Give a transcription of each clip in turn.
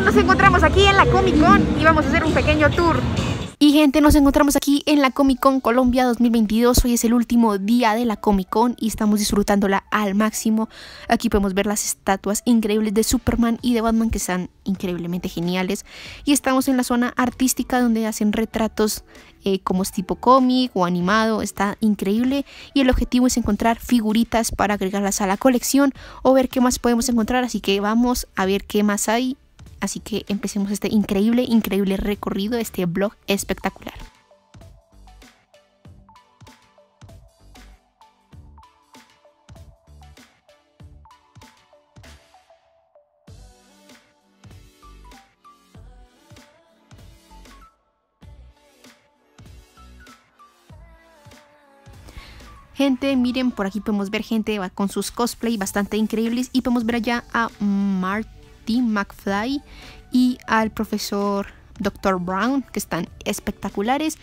nos encontramos aquí en la Comic Con y vamos a hacer un pequeño tour. Y gente, nos encontramos aquí en la Comic Con Colombia 2022. Hoy es el último día de la Comic Con y estamos disfrutándola al máximo. Aquí podemos ver las estatuas increíbles de Superman y de Batman que están increíblemente geniales. Y estamos en la zona artística donde hacen retratos como es tipo cómic o animado. Está increíble y el objetivo es encontrar figuritas para agregarlas a la colección o ver qué más podemos encontrar. Así que vamos a ver qué más hay. Así que empecemos este increíble recorrido, este vlog espectacular. Gente, miren, por aquí podemos ver gente con sus cosplay bastante increíbles y podemos ver allá a Marty McFly y al profesor Dr. Brown, que están espectaculares.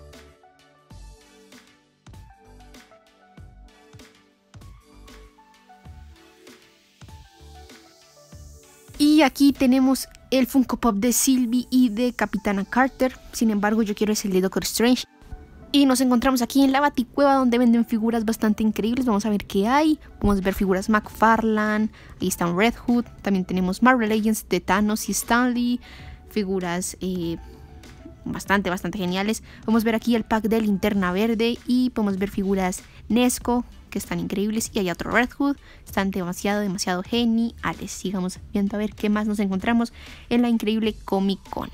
Y aquí tenemos el Funko Pop de Sylvie y de Capitana Carter. Sin embargo, yo quiero es el de Doctor Strange. Y nos encontramos aquí en la Baticueva donde venden figuras bastante increíbles. Vamos a ver qué hay. Podemos ver figuras McFarlane. Ahí están Red Hood. También tenemos Marvel Legends de Thanos y Stanley. Figuras bastante geniales. Podemos ver aquí el pack de Linterna Verde. Y podemos ver figuras Nesco que están increíbles. Y hay otro Red Hood. Están demasiado geniales. Sigamos viendo a ver qué más nos encontramos en la increíble Comic Con.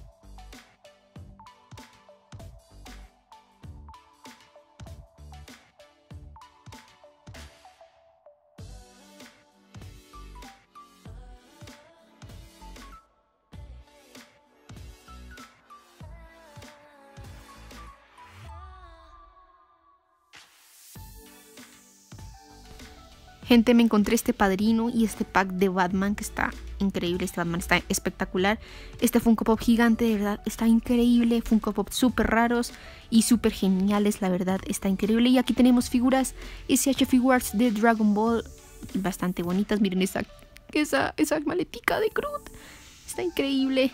Gente, me encontré este padrino y este pack de Batman que está increíble. Este Batman está espectacular. Este Funko Pop gigante, de verdad, está increíble. Funko Pop súper raros y súper geniales, la verdad, está increíble. Y aquí tenemos figuras SH Figures de Dragon Ball, bastante bonitas. Miren esa maletica de Groot. Está increíble.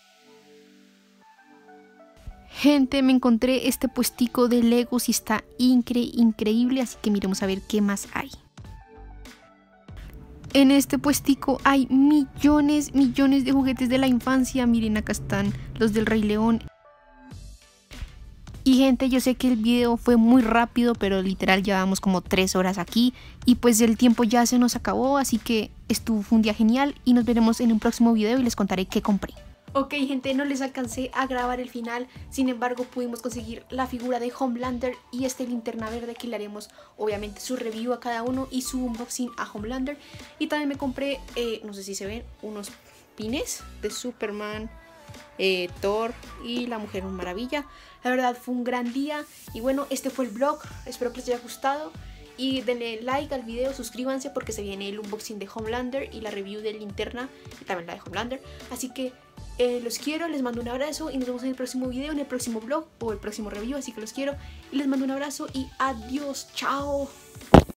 Gente, me encontré este puestico de Legos y está increíble. Así que miremos a ver qué más hay. En este puestico hay millones de juguetes de la infancia. Miren, acá están los del Rey León. Y gente, yo sé que el video fue muy rápido, pero literal llevamos como 3 horas aquí. Y pues el tiempo ya se nos acabó, así que fue un día genial. Y nos veremos en un próximo video y les contaré qué compré. Ok, gente, no les alcancé a grabar el final, sin embargo pudimos conseguir la figura de Homelander y este Linterna Verde, que le haremos obviamente su review a cada uno y su unboxing a Homelander. Y también me compré, no sé si se ven, unos pines de Superman, Thor y la Mujer Maravilla. La verdad fue un gran día y bueno, este fue el vlog, espero que les haya gustado. Y denle like al video, suscríbanse porque se viene el unboxing de Homelander y la review de Linterna y también la de Homelander. Así que los quiero, les mando un abrazo y nos vemos en el próximo video, en el próximo vlog o el próximo review. Así que los quiero y les mando un abrazo y adiós, chao.